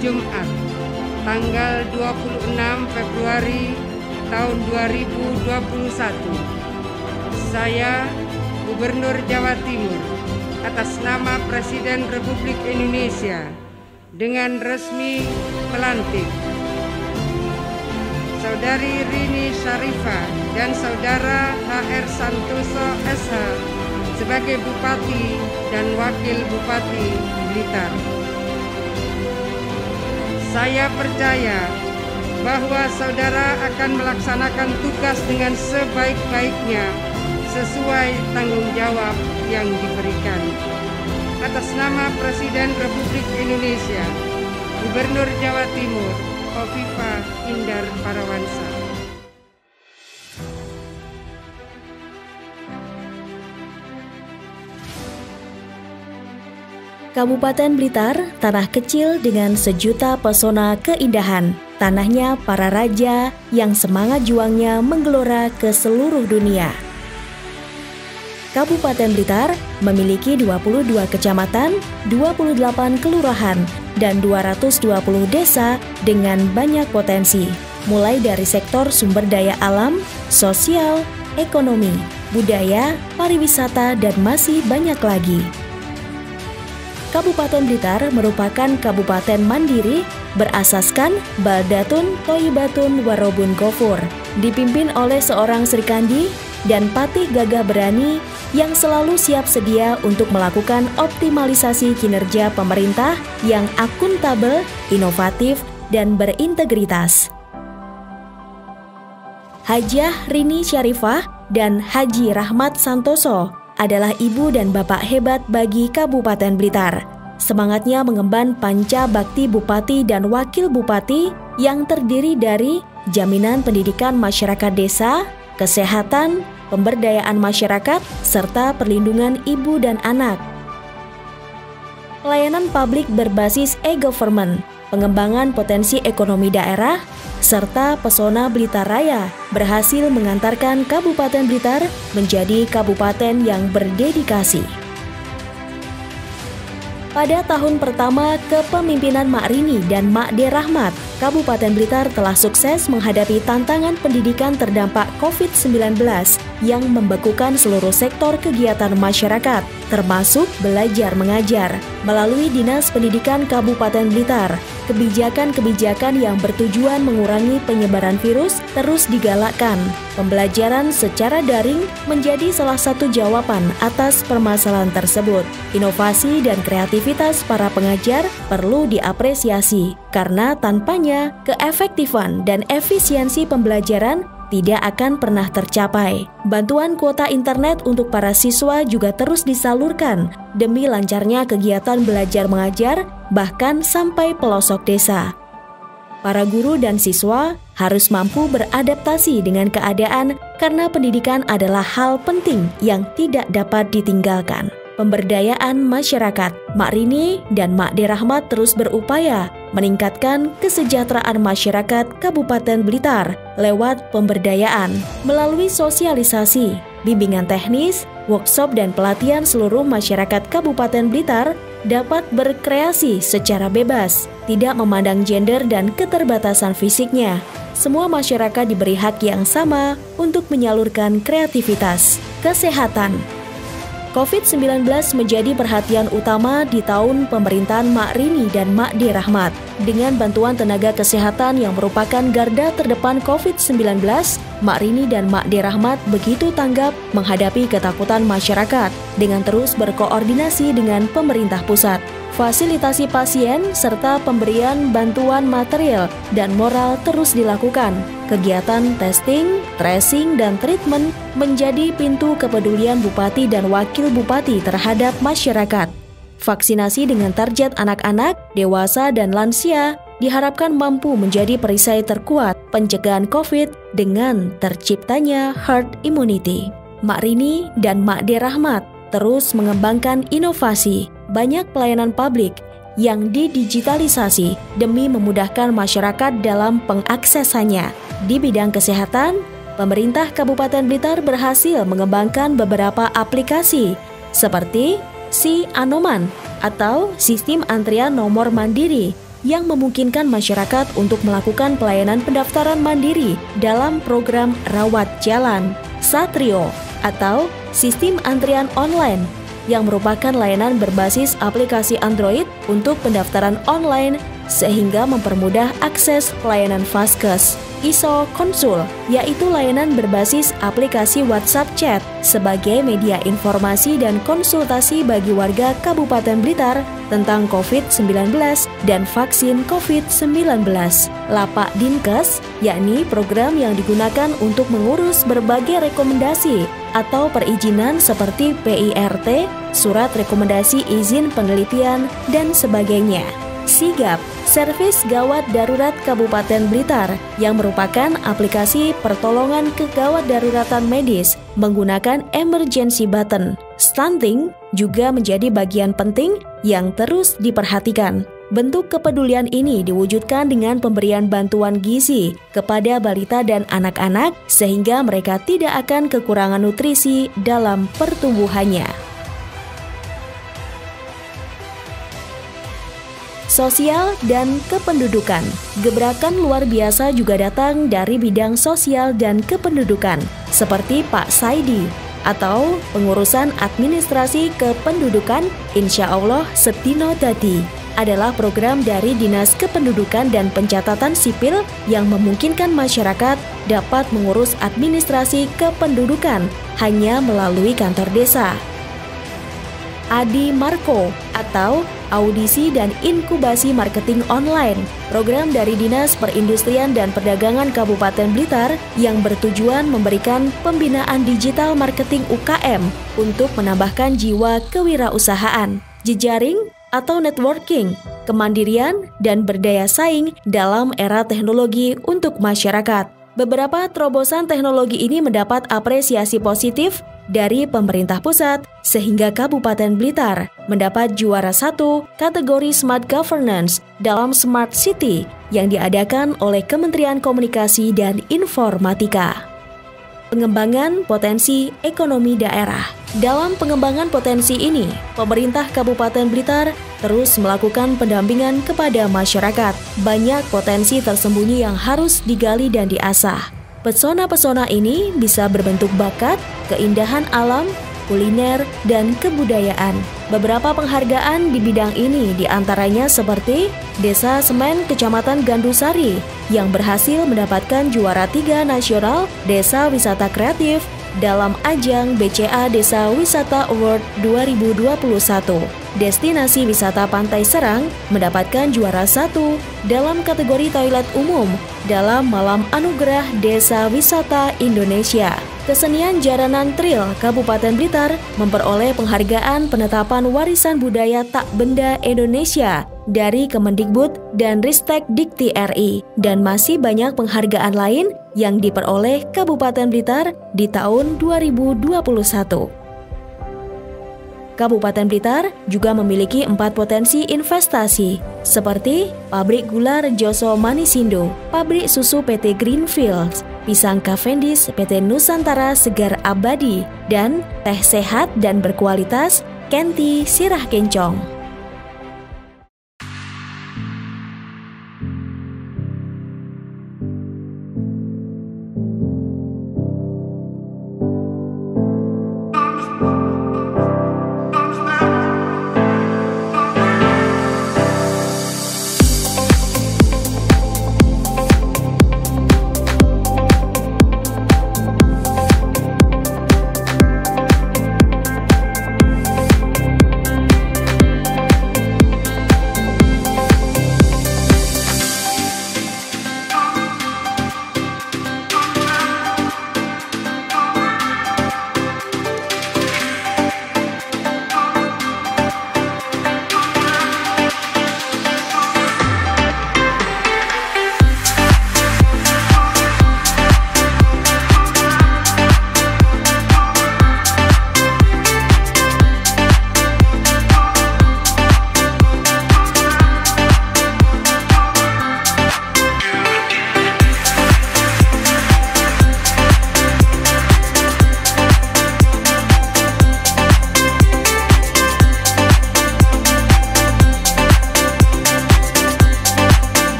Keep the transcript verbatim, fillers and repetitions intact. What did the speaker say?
Jumat, tanggal dua puluh enam Februari tahun dua ribu dua puluh satu. Saya, Gubernur Jawa Timur, atas nama Presiden Republik Indonesia, dengan resmi melantik Saudari Rini Syarifah dan Saudara H R Santoso S H sebagai Bupati dan Wakil Bupati Blitar. Saya percaya bahwa saudara akan melaksanakan tugas dengan sebaik-baiknya sesuai tanggung jawab yang diberikan. Atas nama Presiden Republik Indonesia, Gubernur Jawa Timur, Khofifah Indar Parawansa. Kabupaten Blitar, tanah kecil dengan sejuta pesona keindahan. Tanahnya para raja yang semangat juangnya menggelora ke seluruh dunia. Kabupaten Blitar memiliki dua puluh dua kecamatan, dua puluh delapan kelurahan, dan dua ratus dua puluh desa dengan banyak potensi, mulai dari sektor sumber daya alam, sosial, ekonomi, budaya, pariwisata, dan masih banyak lagi. Kabupaten Blitar merupakan kabupaten mandiri berasaskan Baldatun Thayyibatun Warobun Ghafur, dipimpin oleh seorang Sri Kandi dan Patih Gagah Berani yang selalu siap sedia untuk melakukan optimalisasi kinerja pemerintah yang akuntabel, inovatif, dan berintegritas. Hajah Rini Syarifah dan Haji Rahmat Santoso adalah ibu dan bapak hebat bagi Kabupaten Blitar. Semangatnya mengemban panca bakti bupati dan wakil bupati yang terdiri dari jaminan pendidikan masyarakat desa, kesehatan, pemberdayaan masyarakat, serta perlindungan ibu dan anak. Pelayanan publik berbasis e-government, pengembangan potensi ekonomi daerah, serta pesona Blitar Raya berhasil mengantarkan Kabupaten Blitar menjadi kabupaten yang berdedikasi. Pada tahun pertama kepemimpinan Mak Rini dan Mak De Rahmat, Kabupaten Blitar telah sukses menghadapi tantangan pendidikan terdampak covid sembilan belas yang membekukan seluruh sektor kegiatan masyarakat, termasuk belajar mengajar. Melalui Dinas Pendidikan Kabupaten Blitar, kebijakan-kebijakan yang bertujuan mengurangi penyebaran virus terus digalakkan. Pembelajaran secara daring menjadi salah satu jawaban atas permasalahan tersebut. Inovasi dan kreativitas para pengajar perlu diapresiasi, karena tanpanya keefektifan dan efisiensi pembelajaran tidak akan pernah tercapai. Bantuan kuota internet untuk para siswa juga terus disalurkan demi lancarnya kegiatan belajar mengajar, bahkan sampai pelosok desa. Para guru dan siswa harus mampu beradaptasi dengan keadaan karena pendidikan adalah hal penting yang tidak dapat ditinggalkan. Pemberdayaan masyarakat, Mak Rini dan Mak De Rahmat terus berupaya meningkatkan kesejahteraan masyarakat Kabupaten Blitar lewat pemberdayaan melalui sosialisasi, bimbingan teknis, workshop dan pelatihan seluruh masyarakat Kabupaten Blitar dapat berkreasi secara bebas, tidak memandang gender dan keterbatasan fisiknya. Semua masyarakat diberi hak yang sama untuk menyalurkan kreativitas. Kesehatan. covid sembilan belas menjadi perhatian utama di tahun pemerintahan Mak Rini dan Mak De Rahmat. Dengan bantuan tenaga kesehatan yang merupakan garda terdepan covid sembilan belas, Mak Rini dan Mak De Rahmat begitu tanggap menghadapi ketakutan masyarakat dengan terus berkoordinasi dengan pemerintah pusat. Fasilitasi pasien serta pemberian bantuan material dan moral terus dilakukan. Kegiatan testing, tracing, dan treatment menjadi pintu kepedulian bupati dan wakil bupati terhadap masyarakat. Vaksinasi dengan target anak-anak, dewasa, dan lansia diharapkan mampu menjadi perisai terkuat pencegahan COVID dengan terciptanya herd immunity. Mak Rini dan Mak De Rahmat terus mengembangkan inovasi, banyak pelayanan publik yang didigitalisasi demi memudahkan masyarakat dalam pengaksesannya. Di bidang kesehatan, pemerintah Kabupaten Blitar berhasil mengembangkan beberapa aplikasi seperti Si Anoman atau Sistem Antrian Nomor Mandiri yang memungkinkan masyarakat untuk melakukan pelayanan pendaftaran mandiri dalam program Rawat Jalan, Satrio, atau sistem antrian online yang merupakan layanan berbasis aplikasi Android untuk pendaftaran online sehingga mempermudah akses pelayanan Vaskes. I S O Konsul, yaitu layanan berbasis aplikasi WhatsApp Chat sebagai media informasi dan konsultasi bagi warga Kabupaten Blitar tentang covid sembilan belas dan vaksin covid sembilan belas. Lapak Dinkes, yakni program yang digunakan untuk mengurus berbagai rekomendasi atau perizinan seperti P I R T, surat rekomendasi izin penelitian, dan sebagainya. Sigap, Servis Gawat Darurat Kabupaten Blitar, yang merupakan aplikasi pertolongan kegawat daruratan medis menggunakan emergency button. Stunting juga menjadi bagian penting yang terus diperhatikan. Bentuk kepedulian ini diwujudkan dengan pemberian bantuan gizi kepada balita dan anak-anak sehingga mereka tidak akan kekurangan nutrisi dalam pertumbuhannya. Sosial dan kependudukan. Gebrakan luar biasa juga datang dari bidang sosial dan kependudukan, seperti Pak Saidi, atau pengurusan administrasi kependudukan Insya Allah Setino Dadi, adalah program dari Dinas Kependudukan dan Pencatatan Sipil yang memungkinkan masyarakat dapat mengurus administrasi kependudukan hanya melalui kantor desa. Adi Marco, atau Audisi dan Inkubasi Marketing Online, program dari Dinas Perindustrian dan Perdagangan Kabupaten Blitar yang bertujuan memberikan pembinaan digital marketing U K M untuk menambahkan jiwa kewirausahaan, jejaring atau networking, kemandirian, dan berdaya saing dalam era teknologi untuk masyarakat. Beberapa terobosan teknologi ini mendapat apresiasi positif dari pemerintah pusat sehingga Kabupaten Blitar mendapat juara satu kategori Smart Governance dalam Smart City yang diadakan oleh Kementerian Komunikasi dan Informatika. Pengembangan potensi ekonomi daerah. Dalam pengembangan potensi ini, pemerintah Kabupaten Blitar terus melakukan pendampingan kepada masyarakat. Banyak potensi tersembunyi yang harus digali dan diasah. Pesona-pesona ini bisa berbentuk bakat, keindahan alam, kuliner, dan kebudayaan. Beberapa penghargaan di bidang ini diantaranya seperti Desa Semen Kecamatan Gandusari yang berhasil mendapatkan juara tiga nasional Desa Wisata Kreatif dalam ajang B C A Desa Wisata Award dua ribu dua puluh satu. Destinasi Wisata Pantai Serang mendapatkan juara satu dalam kategori toilet umum dalam Malam Anugerah Desa Wisata Indonesia. Kesenian Jaranan Tril Kabupaten Blitar memperoleh penghargaan penetapan warisan budaya tak benda Indonesia dari Kemendikbud dan Ristek Dikti R I, dan masih banyak penghargaan lain yang diperoleh Kabupaten Blitar di tahun dua ribu dua puluh satu. Kabupaten Blitar juga memiliki empat potensi investasi, seperti pabrik gula Rejoso Manisindo, pabrik susu P T Greenfields, pisang Cavendish P T Nusantara Segar Abadi, dan teh sehat dan berkualitas Kenti Sirah Kencong.